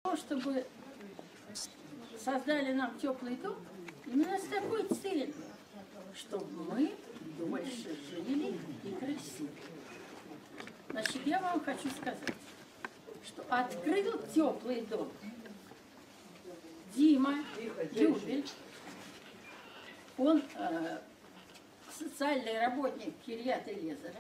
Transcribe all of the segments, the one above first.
Чтобы создали нам теплый дом, именно с такой целью, чтобы мы дольше жили и красиво. Значит, я вам хочу сказать, что открыл теплый дом Дима Дюбель. Он социальный работник Кирьят-Элиэзера.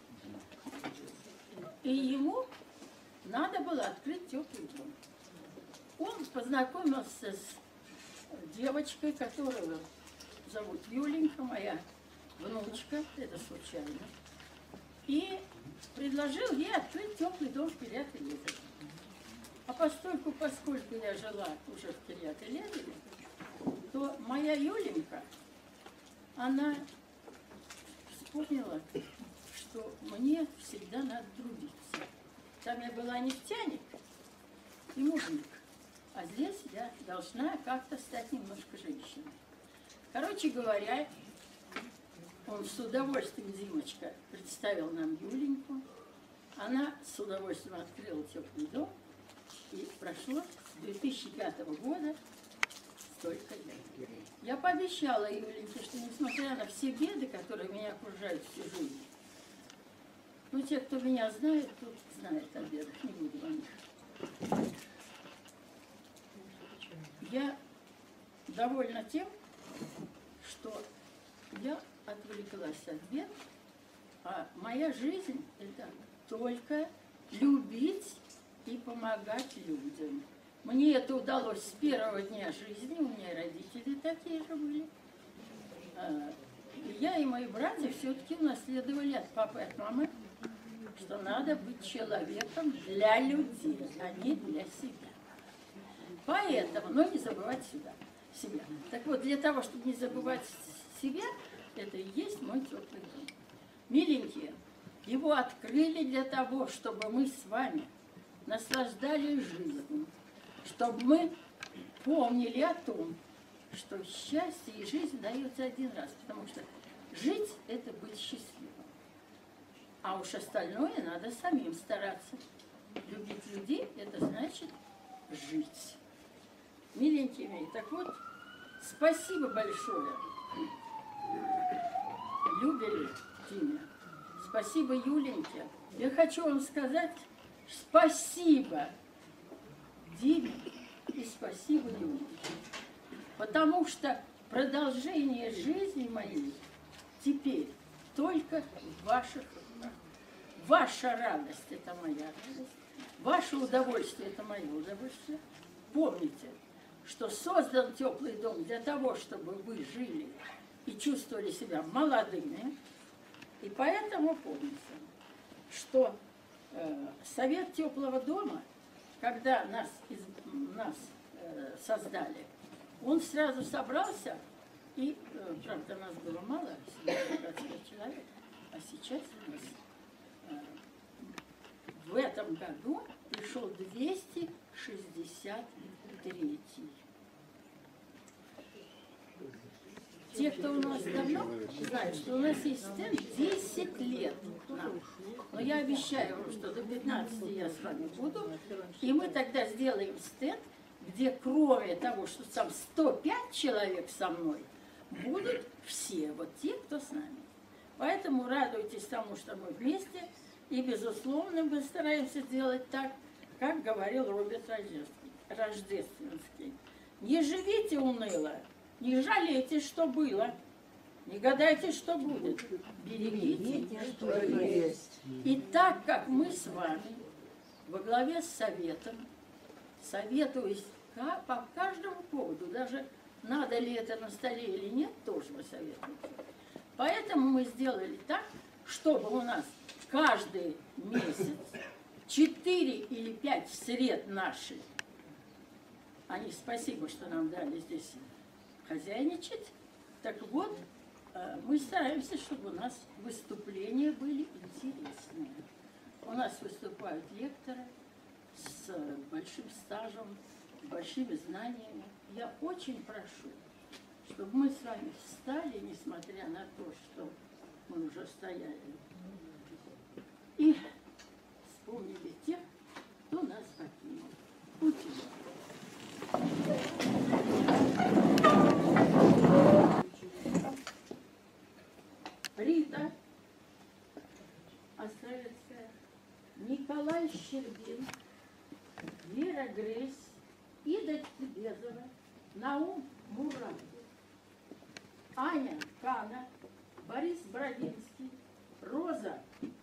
И ему надо было открыть теплый дом. Он познакомился с девочкой, которую зовут Юленька, моя внучка, это случайно, и предложил ей открыть теплый дом в Кирьят-Элиэзере. А поскольку я жила уже в Кирьят-Элиэзере, то моя Юленька, она вспомнила, что мне всегда надо трудиться. Там я была нефтяник и мужик, а здесь я должна как-то стать немножко женщиной. Короче говоря, он с удовольствием, Димочка, представил нам Юленьку. Она с удовольствием открыла теплый дом. И прошло с 2005 года столько лет. Я пообещала Юленьке, что несмотря на все беды, которые меня окружают всю жизнь, ну, те, кто меня знает, тут знает о бедах, не буду о них. Я довольна тем, что я отвлеклась от бед, а моя жизнь – это только любить и помогать людям. Мне это удалось с первого дня жизни, у меня и родители такие же были. Я и мои братья все-таки унаследовали от папы и от мамы, что надо быть человеком для людей, а не для себя. Поэтому, но не забывать себя. Так вот, для того, чтобы не забывать себя, это и есть мой теплый дом. Миленькие, его открыли для того, чтобы мы с вами наслаждались жизнью, чтобы мы помнили о том, что счастье и жизнь дается один раз, потому что жить – это быть счастливым. А уж остальное надо самим стараться. Любить людей – это значит жить. Миленькие мои, так вот, спасибо большое Любе Диме, спасибо Юленьке. Я хочу вам сказать спасибо Диме и спасибо Юленьке. Потому что продолжение жизни моей теперь только в ваших руках. Ваша радость – это моя радость. Ваше удовольствие – это мое удовольствие. Помните, что создан теплый дом для того, чтобы вы жили и чувствовали себя молодыми. И поэтому помните, что Совет теплого дома, когда нас создали, он сразу собрался, и, правда, нас было мало, 25 человек, а сейчас у нас в этом году пришел 263-й. Те, кто у нас давно, знают, что у нас есть стенд 10 лет нам. Но я обещаю вам, что до 15 я с вами буду, и мы тогда сделаем стенд, где кроме того, что там 105 человек со мной, будут все, вот те, кто с нами. Поэтому радуйтесь тому, что мы вместе, и, безусловно, мы стараемся делать так, как говорил Роберт Рождественский. Не живите уныло, не жалейте, что было, не гадайте, что будет. Берегите, что есть. И так как мы с вами во главе с Советом, советуюсь по каждому поводу, даже надо ли это на столе или нет, тоже мы советуем. Поэтому мы сделали так, чтобы у нас каждый месяц 4 или 5 сред наши, они спасибо, что нам дали здесь хозяйничать, так вот, мы стараемся, чтобы у нас выступления были интересные. У нас выступают лекторы с большим стажем, большими знаниями. Я очень прошу, чтобы мы с вами встали, несмотря на то, что мы уже стояли, и вспомнили тех, кто нас покинул. Будьте добры. Рита Островецкая, Николай Щербин, Вера Гресь, Ида Тибезова, Наум Мурат, Аня Кана, Борис Бродинский, Роза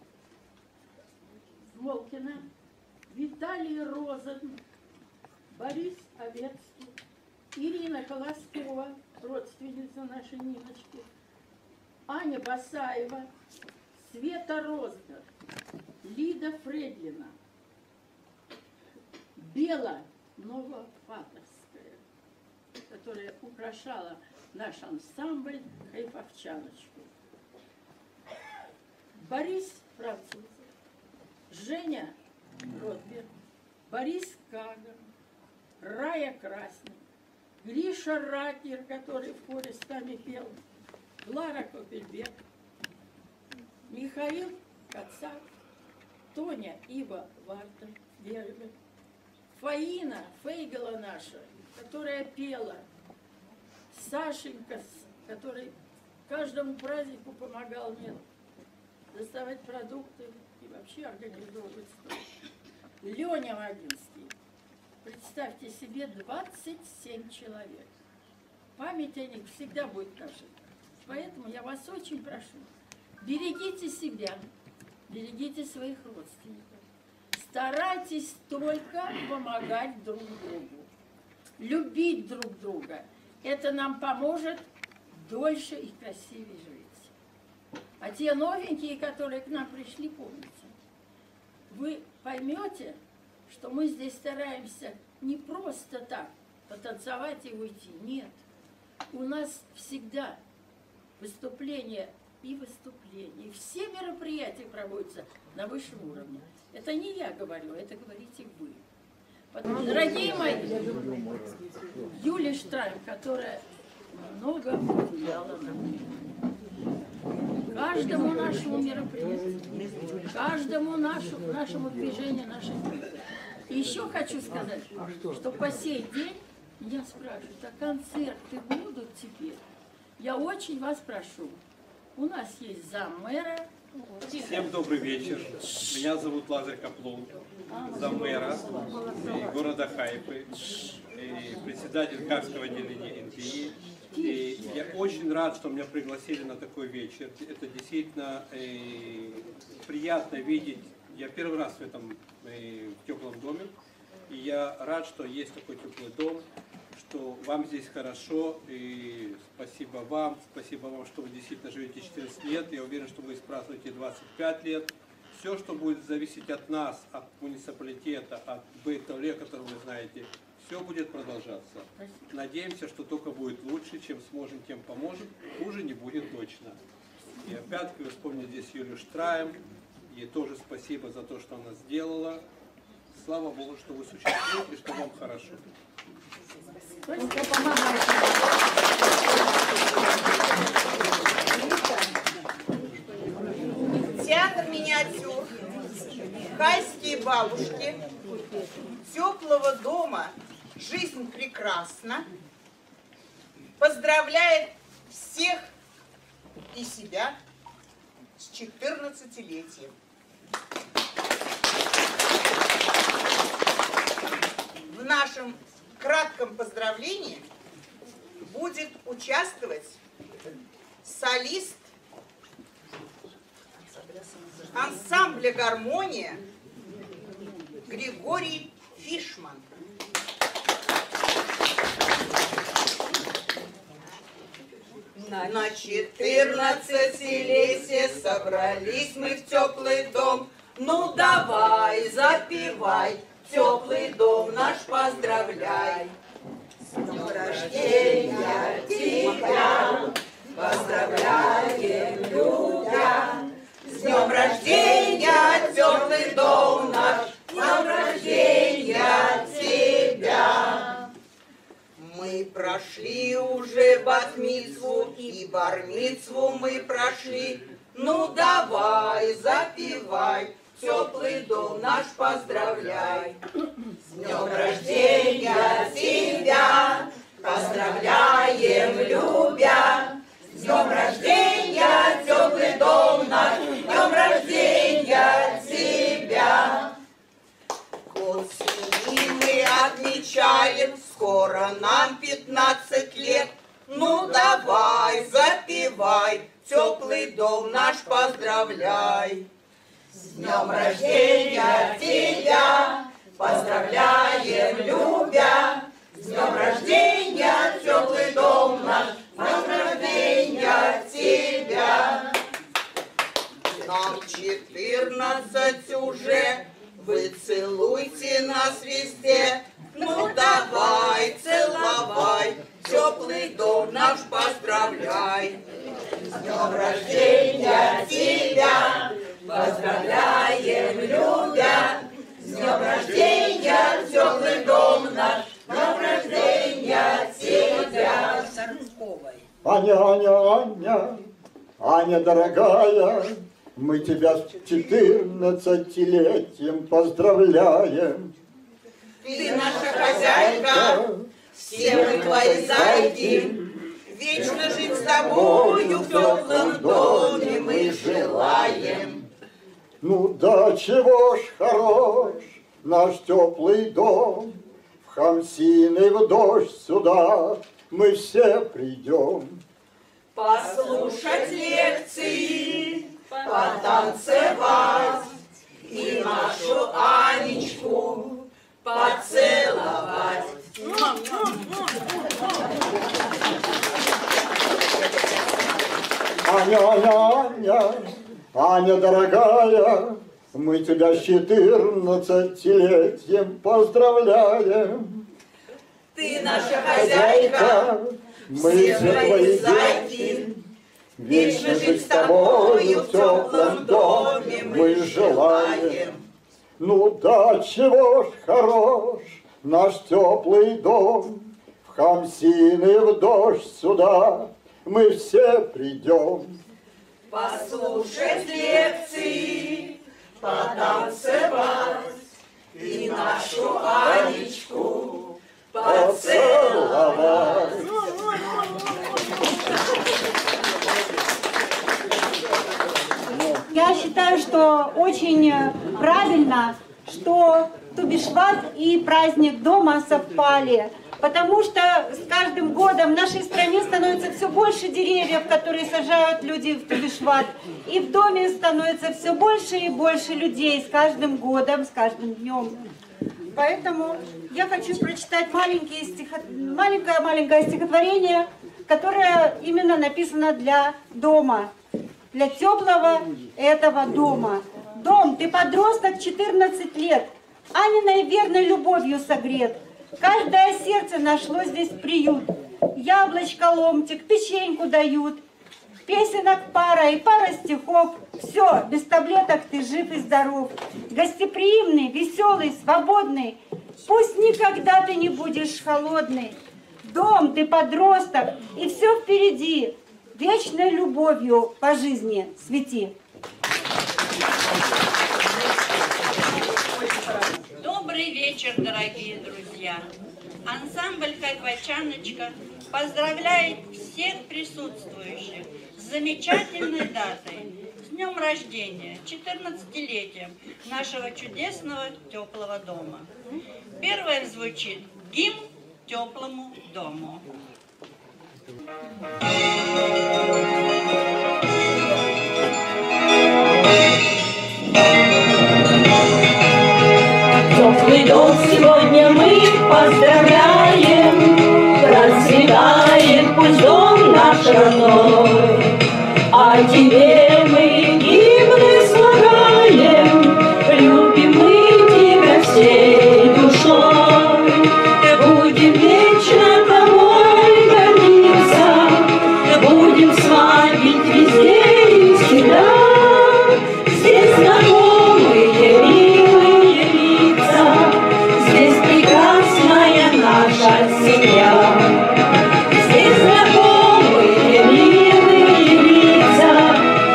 Смолкина, Виталий Розен, Борис Овецкий, Ирина Колоскова, родственница нашей Ниночки, Аня Басаева, Света Рознер, Лида Фредлина, Бела Новопатовская, которая украшала наш ансамбль «Хайфовчаночку», Борис Французов, Женя Ротберг, Борис Каган, Рая Красник, Гриша Ратнер, который в хоре с нами пел, Клара Копельбек, Михаил Кацак, Тоня Ива Варта, Вербер, Фаина Фейгала наша, которая пела, Сашенька, который каждому празднику помогал мне доставать продукты и вообще организовывать стол. Леня Вадинский. Представьте себе, 27 человек. Память о них всегда будет наша. Поэтому я вас очень прошу, берегите себя, берегите своих родственников. Старайтесь только помогать друг другу, любить друг друга. Это нам поможет дольше и красивее жить. А те новенькие, которые к нам пришли, помните, вы поймете, что мы здесь стараемся не просто так потанцевать и уйти. Нет. У нас всегда выступления и выступления. И все мероприятия проводятся на высшем уровне. Это не я говорю, это говорите вы. Потому, дорогие мои, Юлия Штрайм, которая много повлияла на меня. Каждому нашему мероприятию, каждому нашему движению, нашей группы. И еще хочу сказать, что по сей день меня спрашивают, а концерты будут теперь? Я очень вас прошу. У нас есть заммэра. Всем добрый вечер. Меня зовут Лазарь Каплун, заммэра города Хайфы, председатель Карского отделения НПИ. И я очень рад, что меня пригласили на такой вечер. Это действительно приятно видеть. Я первый раз в этом в теплом доме. И я рад, что есть такой теплый дом, что вам здесь хорошо. И спасибо вам, что вы действительно живете 14 лет. Я уверен, что вы празднуете 25 лет. Все, что будет зависеть от нас, от муниципалитета, от Бейтоле, который вы знаете, все будет продолжаться. Надеемся, что только будет лучше, чем сможем, тем поможем. Хуже не будет точно. И опять-таки вы вспомнили здесь Юлию Штрайм. Ей тоже спасибо за то, что она сделала. Слава Богу, что вы существуете и что вам хорошо. Театр миниатюр, хайские бабушки, теплого дома «Жизнь прекрасна» поздравляет всех и себя с 14-летием. В нашем кратком поздравлении будет участвовать солист ансамбля «Гармония» Григорий Фишман. На 14-летие собрались мы в теплый дом. Ну давай, запевай, теплый дом наш поздравляй. С днем рождения тебя поздравляем, любя. С днем рождения, теплый дом наш, с днем рождения тебя. Мы прошли уже бат-мицву и бар-мицву мы прошли. Ну давай, запевай, теплый дом наш поздравляй. С днем рождения тебя поздравляем, любя. С днем рождения рождения, теплый дом наш, с днем рождения тебя. Год семьи мы отмечаем, скоро нам 15 лет. Ну давай, запевай, теплый дом наш поздравляй. С днем рождения тебя поздравляем, любя. С днем рождения, теплый дом наш, с днем рождения тебя. Нам 14 уже, вы целуйте нас везде. Ну давай, целовай, теплый дом наш поздравляй. С днем рождения тебя поздравляем, любя. С днем рождения, теплый дом наш, с днем рождения тебя. Аня, Аня, дорогая, мы тебя с 14-летием поздравляем. Ты наша хозяйка, все мы твои зайки. Вечно жить с тобою в теплом доме мы желаем. Ну да чего ж хорош наш теплый дом, в хамсины в дождь сюда мы все придем. Послушать лекции, потанцевать и нашу Анечку поцеловать. Аня, дорогая, мы тебя с 14-летием поздравляем. Ты наша хозяйка, мы все все твои твои зайки. Вечно жить с тобою в теплом доме мы желаем. Ну да чего ж хорош наш теплый дом, в хамсины в дождь сюда мы все придем. Послушать лекции, потанцевать и нашу Анечку поцеловать. Я считаю, что очень правильно, что Тубишват и праздник дома совпали, потому что с каждым годом в нашей стране становится все больше деревьев, которые сажают люди в Тубишват, и в доме становится все больше и больше людей с каждым годом, с каждым днем. Поэтому я хочу прочитать маленькое стихотворение, которое именно написано для дома, для теплого этого дома. Дом, ты подросток, 14 лет, Аниной верной любовью согрет. Каждое сердце нашло здесь приют. Яблочко, ломтик, печеньку дают. Песенок пара и пара стихов. Все, без таблеток ты жив и здоров. Гостеприимный, веселый, свободный. Пусть никогда ты не будешь холодный. Дом, ты подросток, и все впереди. Вечной любовью по жизни свети. Добрый вечер, дорогие друзья! Ансамбль «Хайфачаночка» поздравляет всех присутствующих с замечательной датой, с днем рождения, 14-летием нашего чудесного теплого дома. Первое звучит гимн теплому дому. Теплый дом сегодня мы поздравляем, процветает пусть дом наш родной, а тебе мы гимны слагаем, любим мы тебя всей душой, будем вечно тобой гордиться, будем славить везде и всегда, здесь знакомые милые лица, здесь прекрасная наша семья. Здесь знакомые милые лица,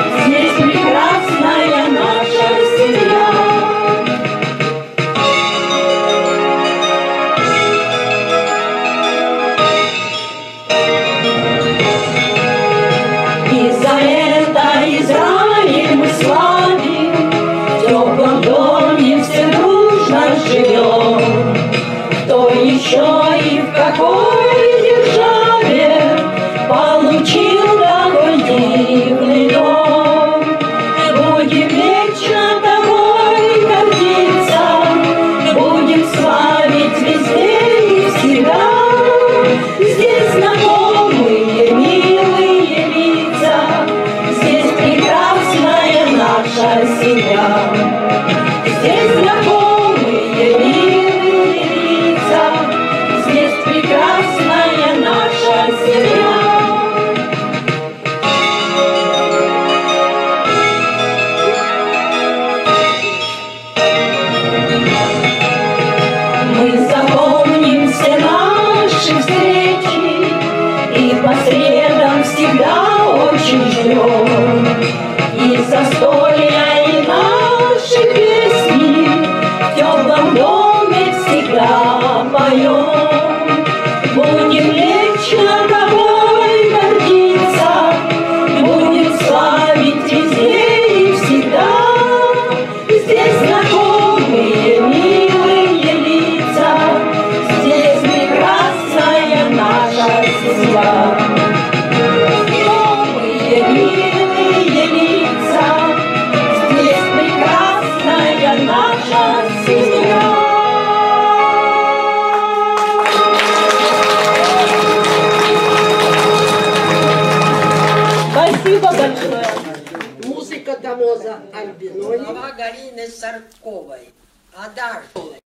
Роза Альбиной. Слова Галины Сарковой. Адажи.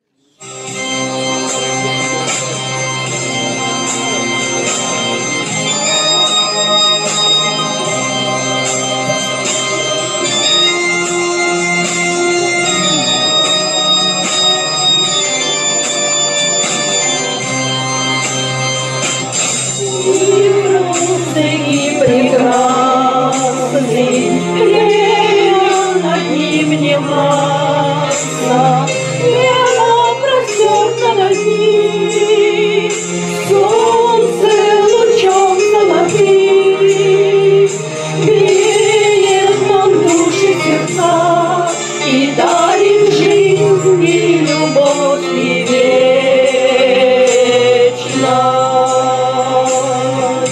И прекрасный, время над ним не властно, небо простерто над ним, солнце лучом золотым греет нам души сердца и дарит жизнь и любовь и вечность.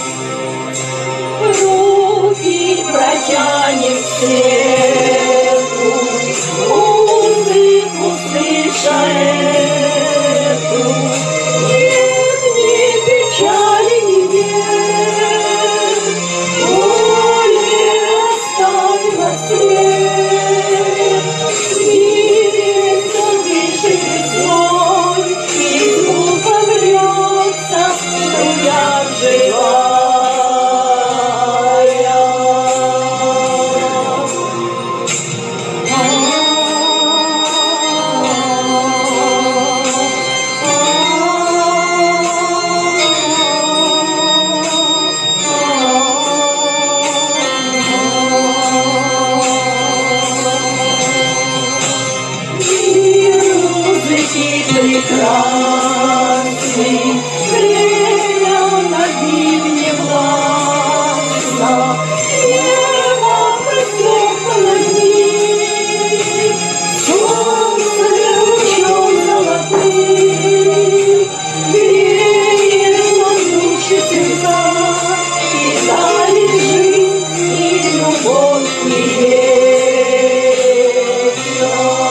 Руки протянем к свету, музыку слыша эту. Нет ни печали, ни бед, боль оставила след. В мире все дышит весной, и звуком льется струя живая. Прекрасный, время над ним не властно, небо простерто над ним, солнце лучом золотым греет нам души сердца и дарит жизнь и любовь и вечность.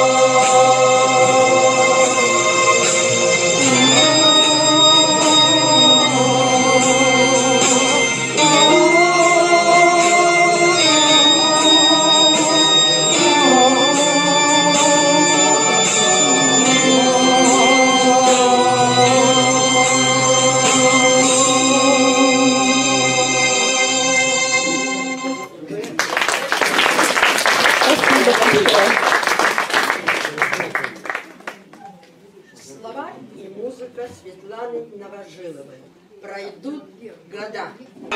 Слова и музыка Светланы Новожиловой. Пройдут года.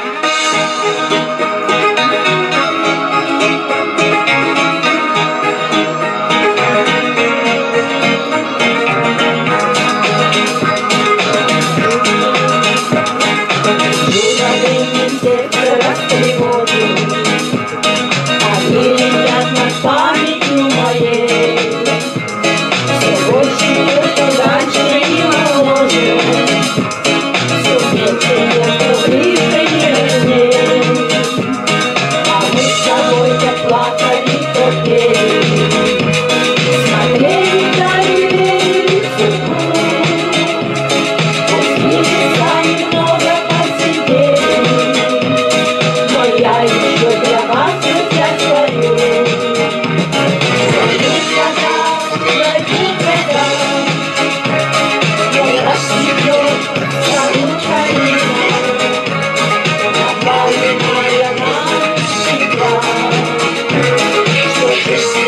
Они летят над памятью моей. Все больше что раньше не положено, все меньше что ближе нежней. А мы с тобой как плакали, то пели, смотрели вдали, верили в судьбу. Пусть небеса немного посидели, но я еще для вас опять свою. Что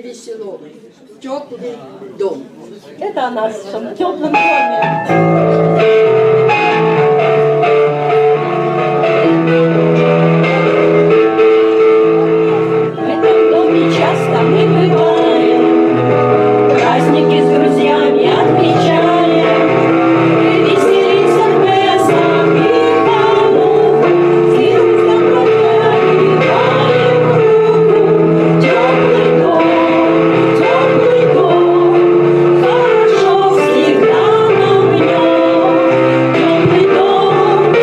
весело. Теплый дом. Это о нашем теплом доме. В этом доме часто мы бываем, праздники с друзьями отмечаем, веселимся в песнях и хорах, силы с добротой обнимаем руку. Теплый дом, хорошо всегда нам в нем. Теплый дом,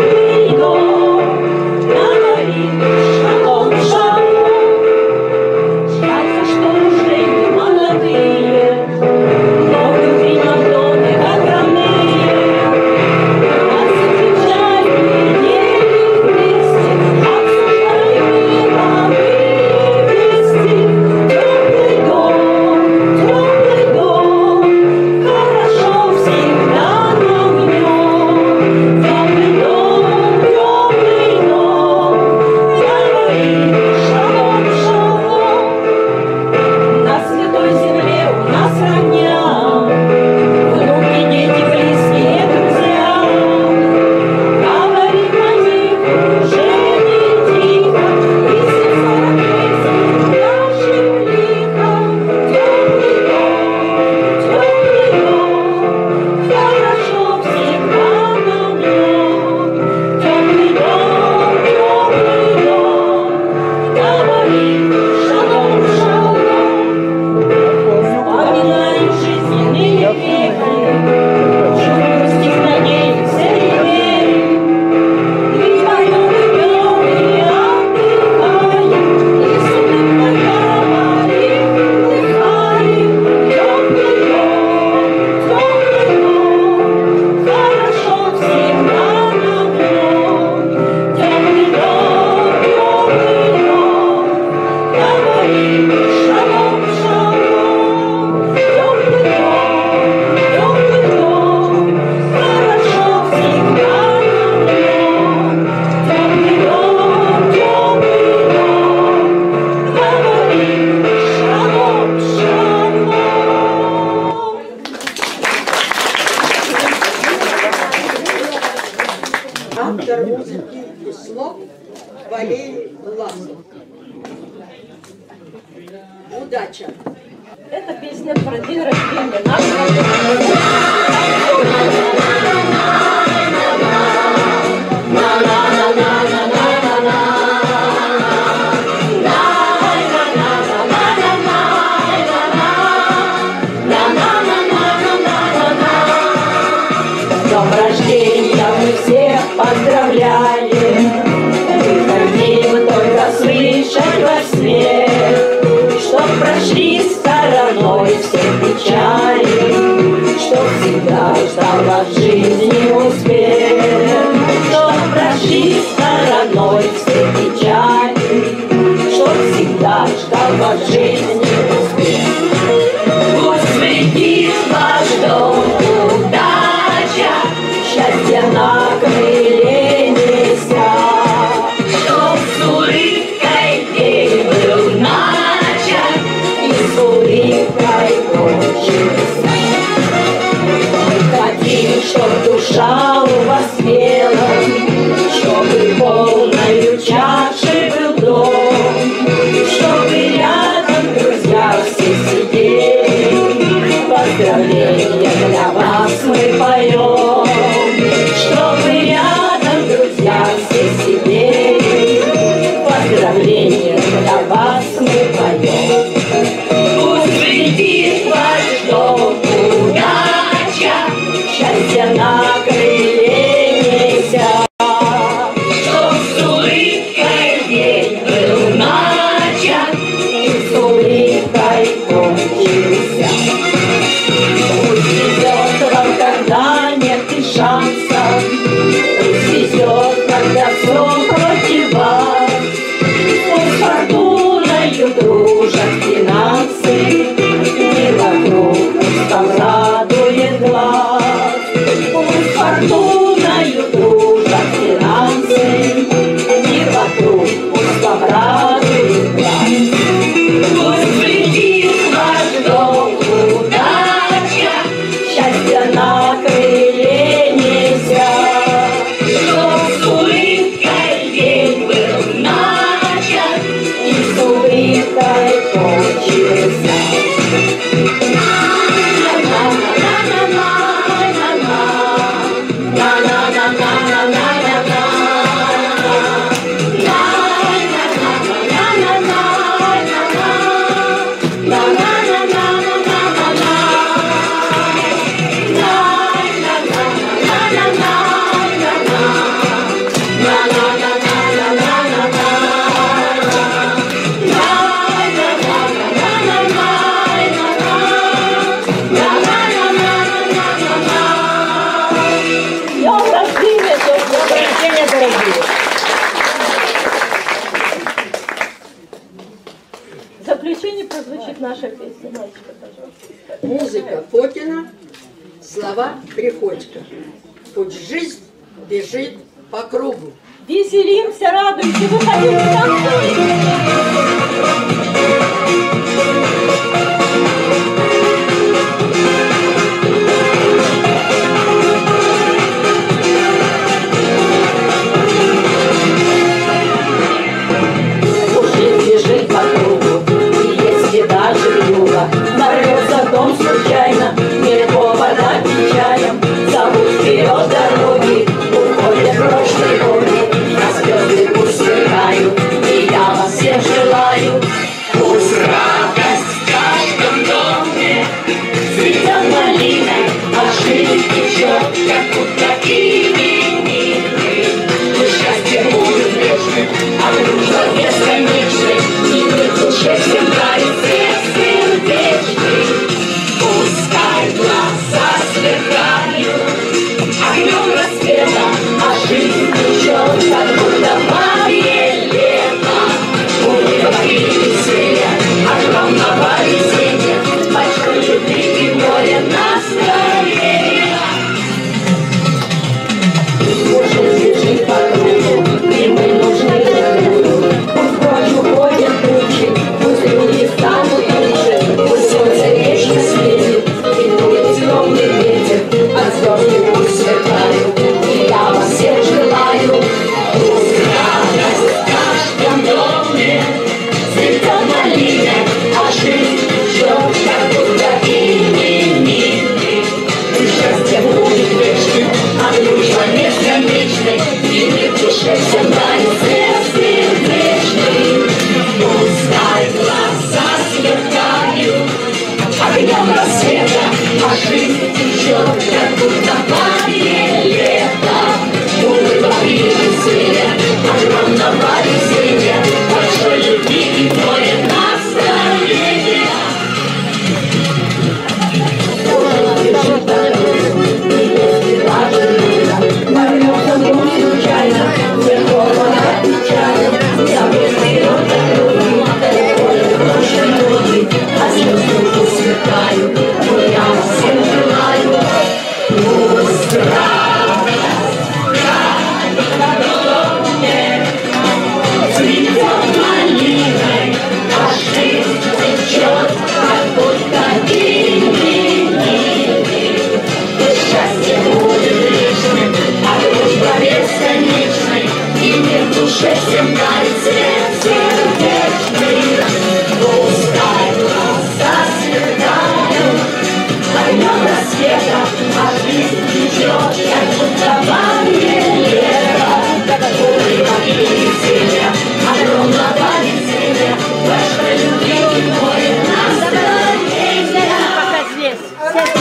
говорит шалом, шалом. Счастье, что уже не молодые, но внутри нас доме огромные. Нас встречают недели вместе, обсуждаем мировые вести. Теплый дом, хорошо всегда нам в нем. Теплый дом, говорит шалом, шалом. На святой земле у нас родня, внуки, дети, близкие, друзья. Говорим о них уже не тихо, и сердца песен нашим лихо. Теплый дом, хорошо всегда нам в нем. Теплый дом, говорит шалом, шалом. Вспоминаем жизненные вехи, чувствуем стихотворение серебряное. И поем, и пьем, и отдыхаем, и с улыбкой говорим, вдыхаем. Теплый дом, хорошо всегда нам в нем. Теплый дом, говорит шалом, шалом. Теплый дом, хорошо всегда нам в нем. Теплый дом, говорит шалом, шалом. Автор музыки и слов Валерий Власов. Удача! Это песня про день рождения нашего С днем рождения мы всех поздравляем. Мы хотим только слышать ваш смех, чтоб прошли стороной все печали, чтоб всегда случился. В заключение прозвучит наша песня. Мальчика, пожалуйста. Музыка Фокина, слова Приходько. Пусть жизнь бежит по кругу. Веселимся, радуемся, выходим в танцуем. Нарвется дом случайно, не повода печалям. Зовут вперед дороги, уходят прошлые годы. На звезды пусть сверкают, и я вас всех желаю. Пусть радость в каждом доме цветет малиной, а жизнь течет, как будто именины. Пусть счастье будет вечным, а дружба бесконечной, и мир в душе всем дарит свет сердечный. Пускай глаза сверкают огнем рассвета, а жизнь течет, как будто магия лета. У неба и веселья, огромного веселья, большой любви и море настроения. Пусть бежит по кругу, и мы нужны друг другу. Пусть прочь уходят тучи, пусть люди станут лучше, пусть солнце вечно светит, и дует темный ветер, а звезды пусть сверкают, и я вас всех желаю. Пусть радость в каждом доме цветет малиной, а жизнь течет, как будто именины. Пусть счастье будет вечным, а дружба бесконечной, и мир в душе всем дарит свет сердечный. Пускай глаза сверкают огнем рассвета, а жизнь течет, как будто магия лета. Улыбка и веселья, огромного веселья, большой любви и море настроения. Бежит дорогу, и если даже трудно, ворвется в дом случайно, верховно отвечаем, забыв вперед дороги, далеко ли прошлые годы, а звезды пусть сверкают, и я вас всем желаю. Пусть радость в каждом доме цветет малиной, а жизнь течет, как будто именины. Счастье будет вечным, а дружба бесконечной, и мир в душе всем дарит свет сердечный. Пускай глаза сверкают огнем рассвета, а жизнь течет, как будто магия лета. Улыбка и веселья, огромного веселья, большой любви и море настроения. Пока здесь.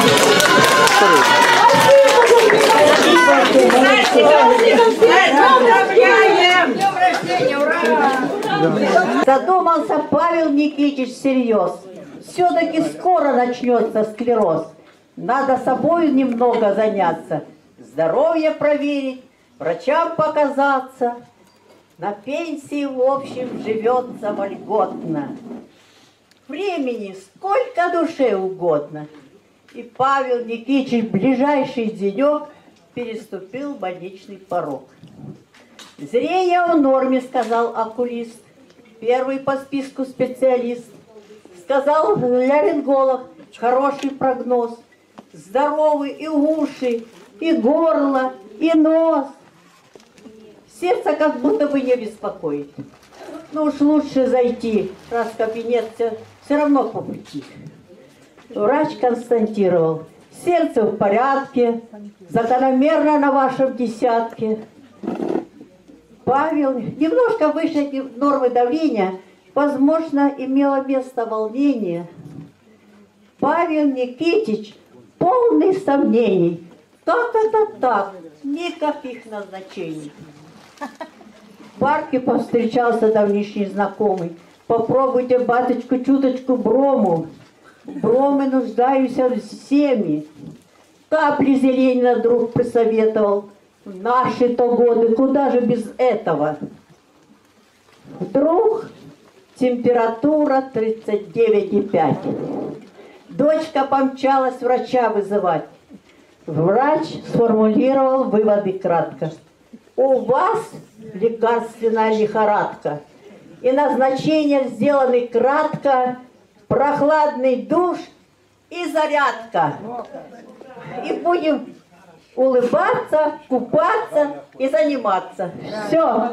Задумался Павел Никитич всерьез. Все-таки скоро начнется склероз. Надо собой немного заняться, здоровье проверить, врачам показаться. На пенсии, в общем, живется вольготно. Времени сколько душе угодно. И Павел Никитич в ближайший денек переступил больничный порог. Зрение в норме, сказал окулист, первый по списку специалист. Сказал ларинголог, хороший прогноз. Здоровы и уши, и горло, и нос. Сердце как будто бы не беспокоит. Ну уж лучше зайти, раз кабинет все равно по пути. Врач констатировал: сердце в порядке, закономерно на вашем десятке. Павел, немножко выше нормы давления, возможно, имело место волнение. Павел Никитич полный сомнений. Как это так? Никаких назначений. В парке повстречался давнишний знакомый. Попробуйте, баточку, чуточку брому. Бромы нуждаются в семье. Капли Зеленина друг присоветовал. В наши-то годы, куда же без этого? Вдруг температура 39,5. Дочка помчалась врача вызывать. Врач сформулировал выводы кратко. У вас лекарственная лихорадка. И назначения сделаны кратко: прохладный душ и зарядка. И будем улыбаться, купаться и заниматься. Все.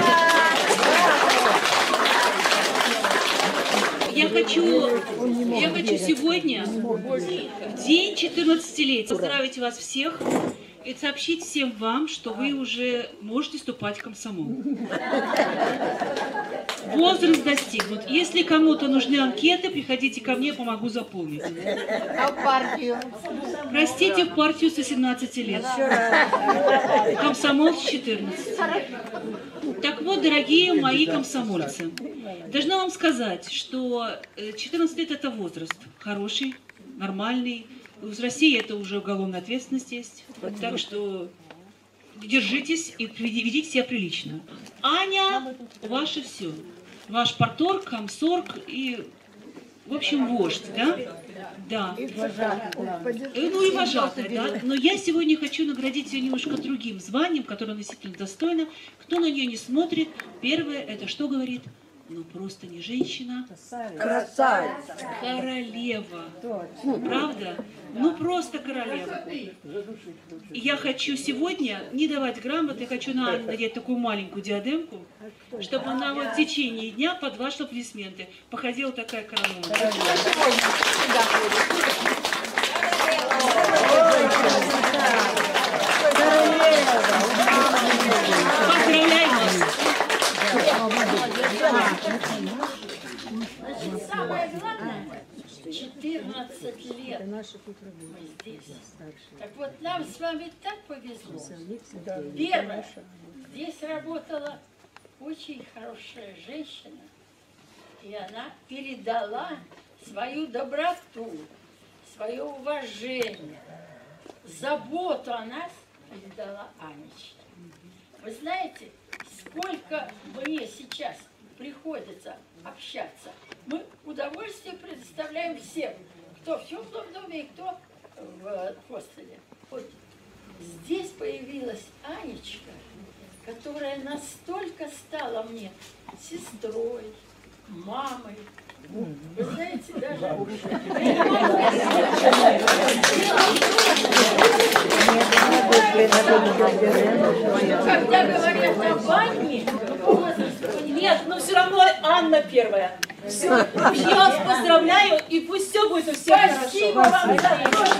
Я хочу сегодня, в день 14-летия, поздравить вас всех и сообщить всем вам, что вы уже можете вступать в комсомол. Возраст достигнут. Если кому-то нужны анкеты, приходите ко мне, помогу заполнить. А в партию? Простите, в партию с 18 лет. Комсомол с 14. Так вот, дорогие мои комсомольцы, должна вам сказать, что 14 лет это возраст хороший, нормальный. В России это уже уголовная ответственность есть. Так что держитесь и ведите себя прилично. Аня, ваше все. Ваш парторг, комсорг и, в общем, вождь, да? Да. Ну и вожатая, да. Но я сегодня хочу наградить ее немножко другим званием, которое она действительно достойна. Кто на нее не смотрит, первое, это что говорит? Ну, просто не женщина. Красавица. Королева. Правда? Ну, просто королева. И я хочу сегодня не давать грамоты, я хочу на Аню надеть такую маленькую диадемку, чтобы она вот в течение дня под ваши аплодисменты походила такая королева. Поздравляю вас! Значит, самое главное, 14 лет мы здесь. Так вот, нам с вами так повезло. Первое, здесь работала очень хорошая женщина, и она передала свою доброту, свое уважение, заботу о нас передала Анечке. Вы знаете, сколько мне сейчас приходится общаться. Мы удовольствие предоставляем всем, кто в теплом доме и кто в хостеле. Вот здесь появилась Анечка, которая настолько стала мне сестрой, мамой. Вы знаете, даже... Когда говорят об Анне, нет, но все равно Анна первая. Все, я вас поздравляю, и пусть все будет у всех хорошо. Спасибо вам за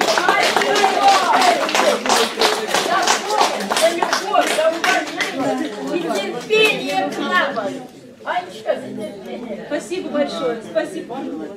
любовь, за уважение и терпение к нам. Анечка, за терпение. Спасибо большое, спасибо.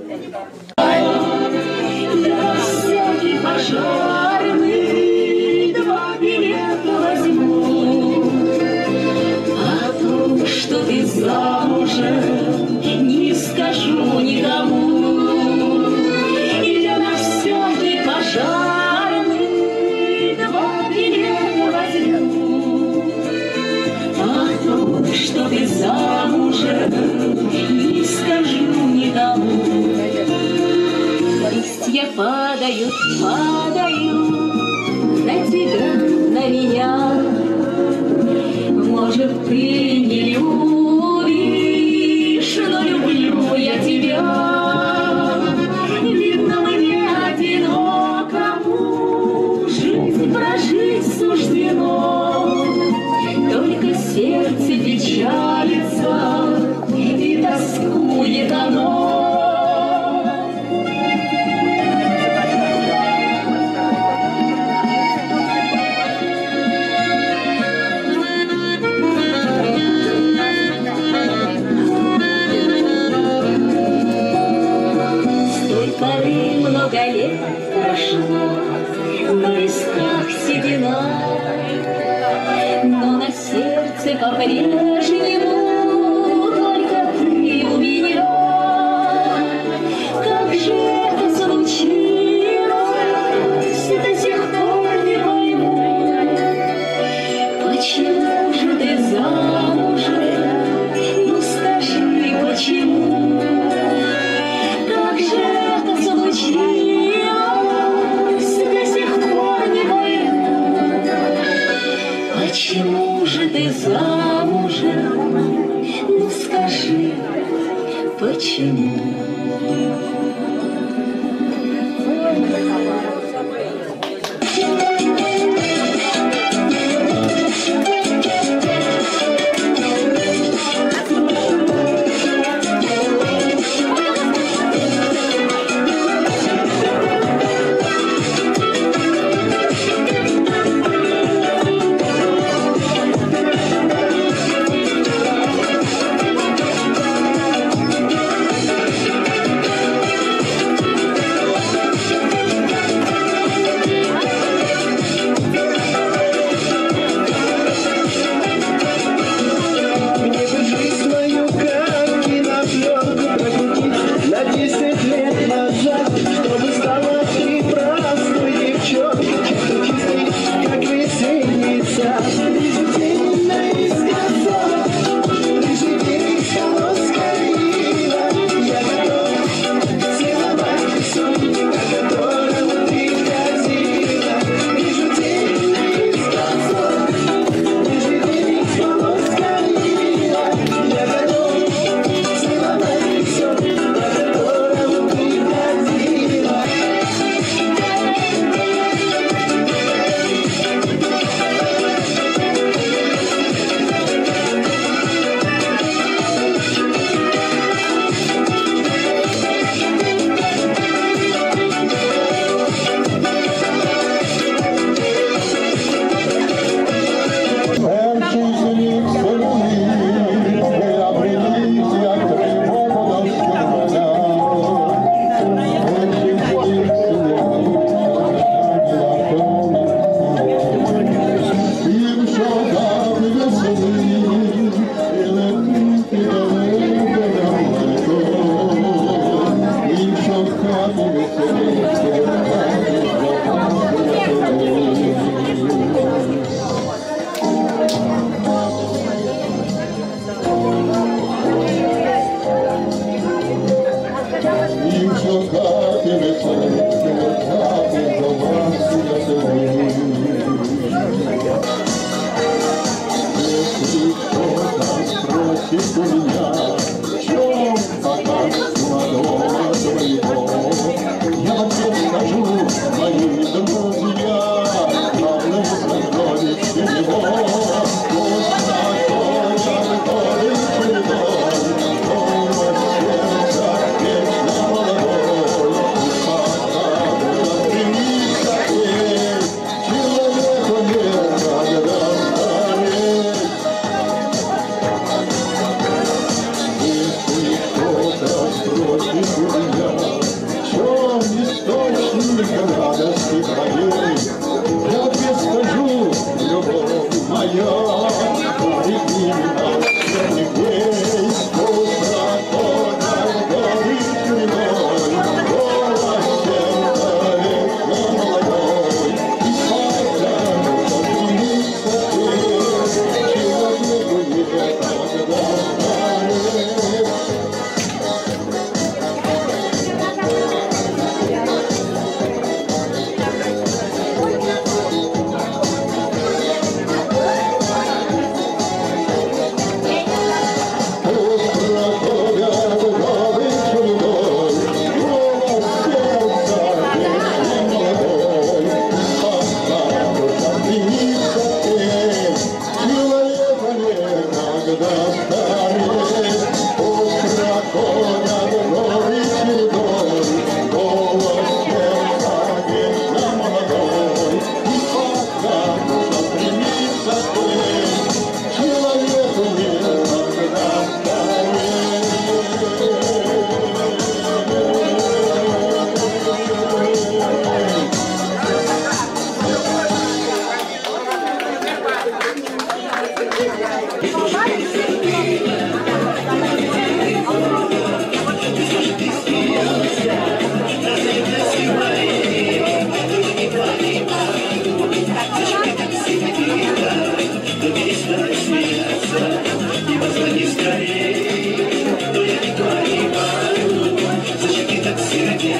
Пожарный, 2 билета возьму. О том, что ты замужем, не скажу никому. Я на все ты пожарный, 2 билета возьму. О том, что ты замужем, не скажу никому. Листья падают, падают на тебя, на меня. Может, ты не любишь, но люблю я тебя. Видно, мне одинокому жизнь прожить суждено. Только сердце печалится, поры много лет прошло, на висках седина, но на сердце по-прежнему только ты у меня. Как же это случилось, до сих пор не пойму, почему же ты замужем, ну скажи, почему? Как же это случилось, до сих пор не пойму, почему же ты замужем, ну скажи, почему?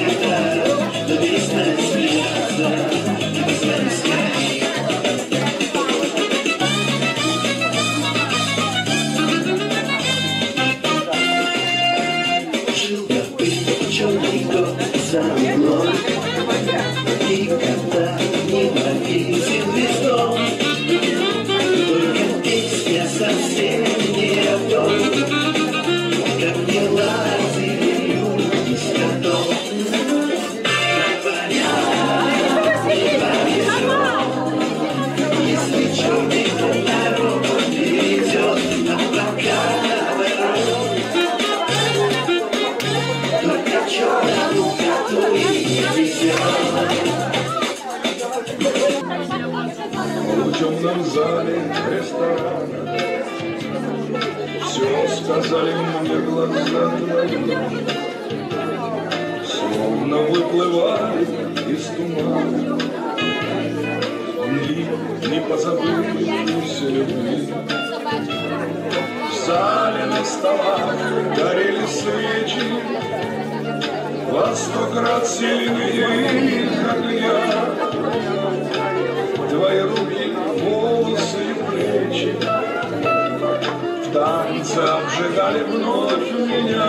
Никогда не повесил листом, только песня совсем не о том, как не лазили люди с котом. Говорят, не повезет, если черный дорогу перейдет, а пока ворот, только черному коту и везет. В темном зале ресторана все сказали мне глаза твои, словно выплывали из тумана. Не позабудься любви. В зале на столах горели свечи, во 100 крат сильнее их огня. Твои руки, волосы и плечи в танце обжигали вновь меня.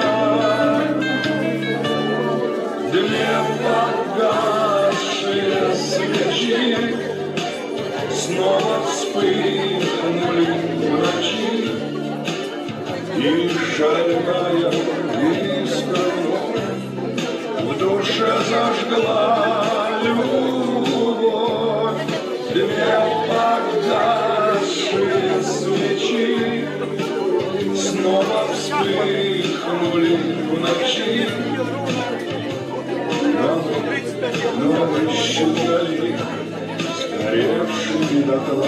Две погасшие свечи снова вспыхнули в ночи, и шальная искра в душе зажгла любовь. Две погасшие свечи снова вспыхнули в ночи, но еще вдали сгоревший дотла.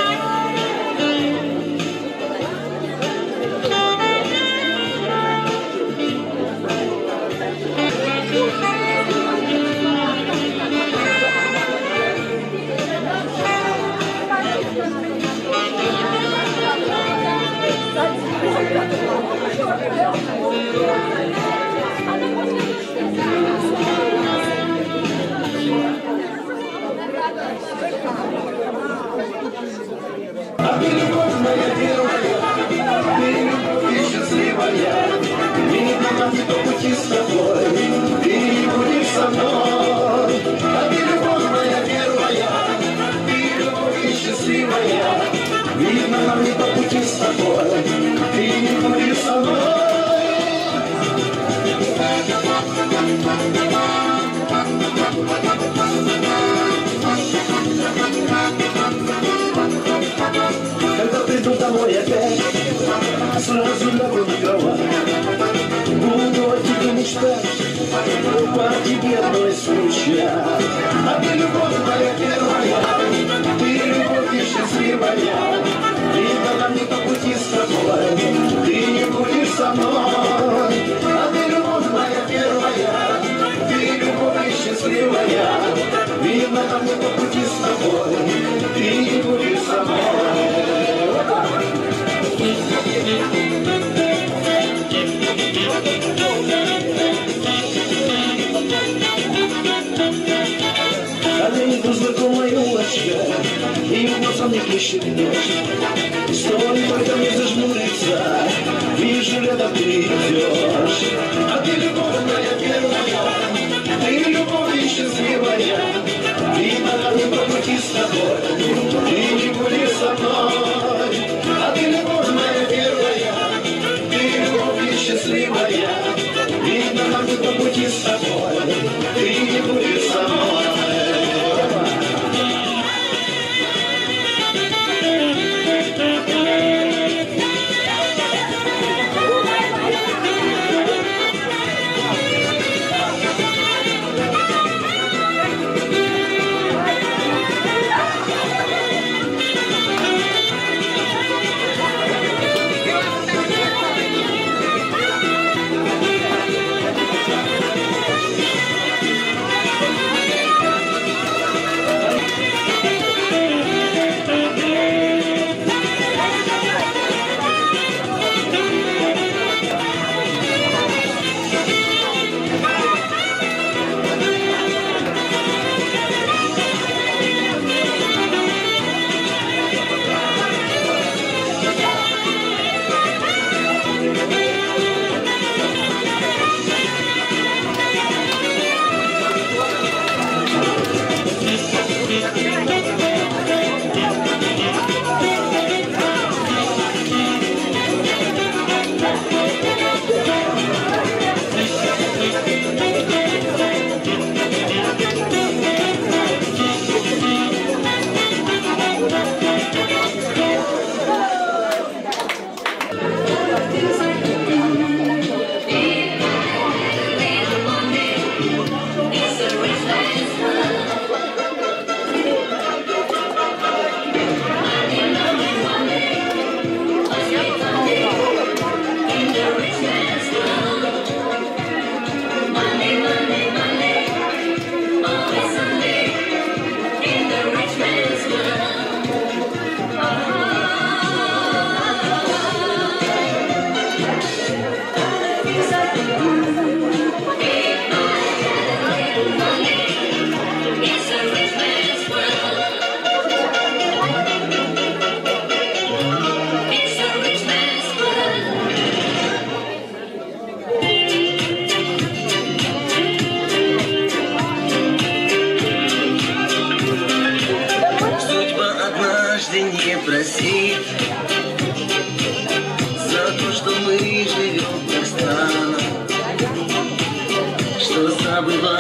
А ты любовь моя первая, ты любовь и счастливая, видно нам не по пути с тобой, ты не будешь со мной. А ты любовь моя первая, ты любовь и счастливая, видно нам не по пути с тобой, ты не будешь со мной. Когда приду домой опять, сразу лягу на кровать, буду о тебе мечтать, по тебе одной скучать. А ты любовь моя первая, ты любовь и счастливая, видно нам не по пути с тобой, ты не будешь со мной. А ты любовь моя первая, ты любовь и счастливая, видно нам не по пути с тобой, ты не будешь со мной. Иду знакомая улочка, и носом не плещет дождь. Стоит только мне зажмуриться, вижу, рядом ты идешь. А ты любовь моя первая, ты любовь и счастливая, видно нам не по пути с тобой, ты не будешь со мной. А ты любовь моя первая, ты любовь и счастливая, видно нам не по пути с тобой, ты не будешь со мной.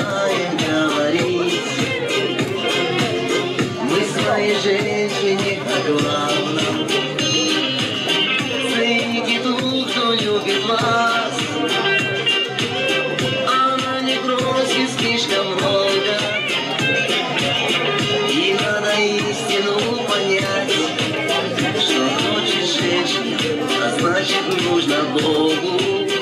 знаем говорить. Мы своей женщине о главном. Цените ту, кто любит вас. Она не просит слишком много. И надо истину понять, что хочет женщина, а значит нужно Богу.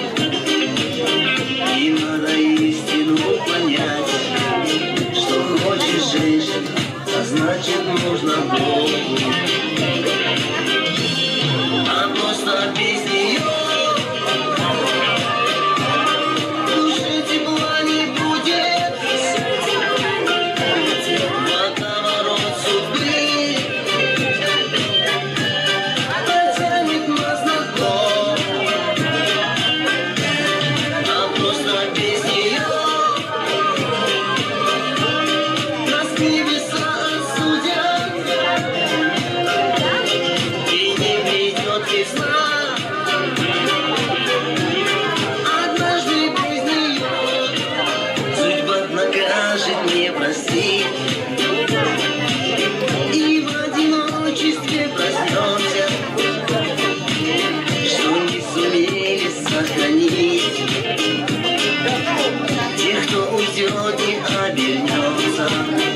И надо истину понять, что хочет женщина, а значит нужно Богу. А просто без нее души тепла не будет. Водоворот судьбы потянет нас на дно. А просто без нее нас небеса осудят. И не придет весна. Однажды без нее судьба накажет, не простит. И в одиночестве проснемся, что не сумели сохранить. Тех, кто уйдет, не обернется.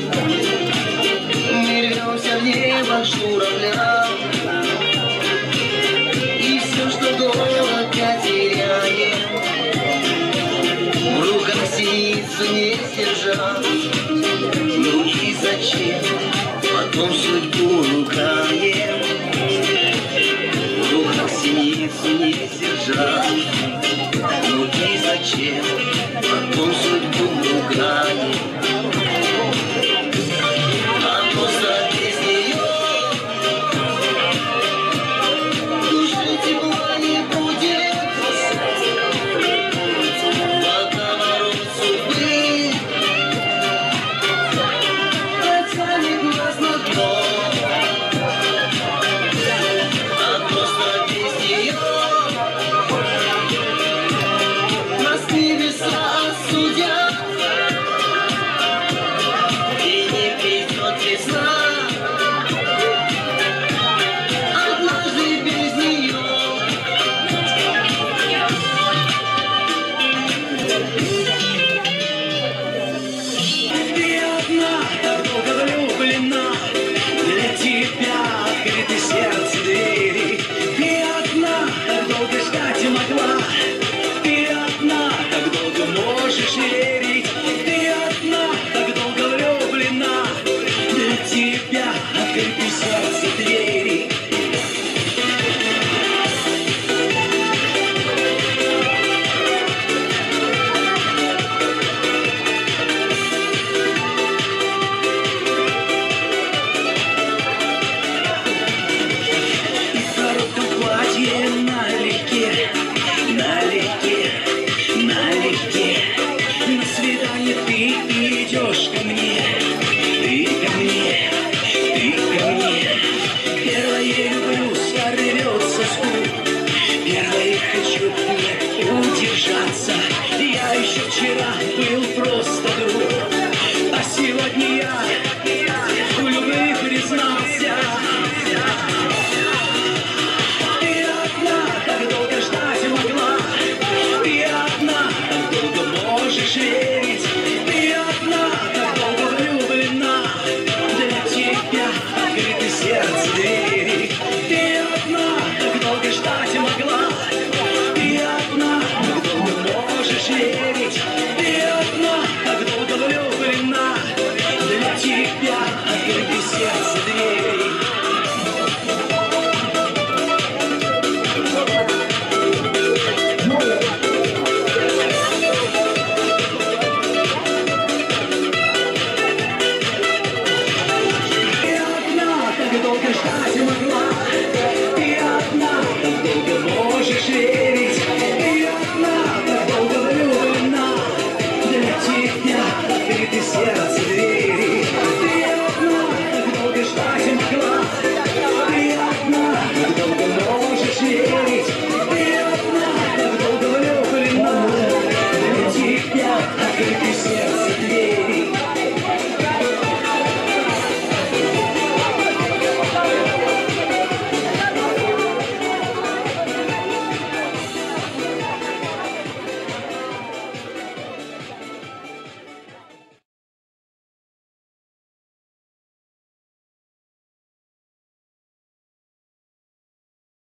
Мы рвемся в небо к журавлям, и все, что дорого, теряем. В руках синицу не сдержав. Ну и зачем потом судьбу ругаем? В руках синицу не сдержав. Ну и зачем потом судьбу ругаем? А просто без нее души тепла не будет. Водоворот судьбы потянет нас на дно. А просто без нее нас небеса осудят. И не придет весна. Однажды без нее. Ты одна, так долго влюблена, для тебя открыты сердце двери. Ты одна, так долго ждать могла. Ты одна, так долго можешь верить. Ты одна, так долго влюблена, для тебя открыты сердце двери. В платье налегке, налегке, налегке. На свидание ты идешь ко мне.